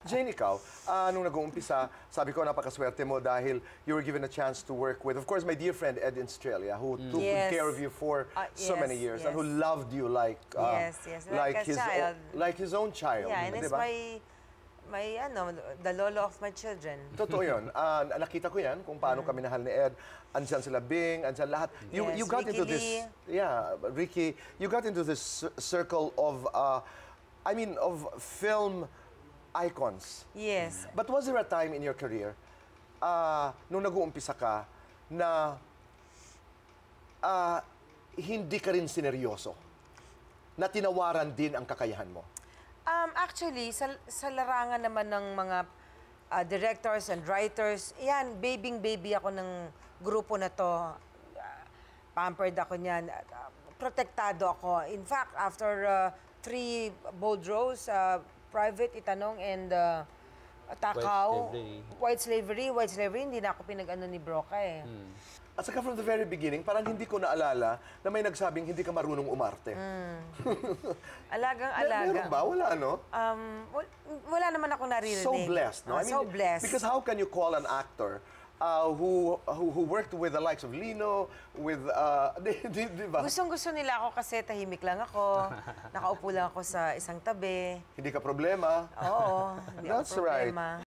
Jane, ikaw, nung nag-uumpisa, sabi ko napakaswerte mo dahil you were given a chance to work with, of course, my dear friend Ed in Australia, who took good care of you for so many years and who loved you like like his own child. Yeah, and it's the lolo of my children. Totoo yun. Nakita ko yan kung paano kami nahal ni Ed. Andyan sila Bing, andyan lahat. You got into this, Ricky, you got into this circle of, of film icons. Yes. But was there a time in your career, nung nag-uumpisa ka, na hindi ka rin sineryoso? Na tinawaran din ang kakayahan mo? Actually, sa larangan naman ng mga directors and writers, yan, baby ako ng grupo na to. Pampered ako niyan. Protektado ako. In fact, after 3 bold roles, Private, Itanong, and Takaw, White Slavery, hindi na ako pinag-ano ni Broca eh. At saka from the very beginning, parang hindi ko naalala na may nagsabing hindi ka marunong umarte. Alagang-alaga. Meron ba? Wala, no? Wala naman ako naririnig. So blessed, no? So blessed. Because how can you call an actor who worked with the likes of Lino, with, di ba? Gustong-gusto nila ako kasi tahimik lang ako, nakaupo lang ako sa isang tabi. Hindi ka problema. Oo, hindi That's ako problema.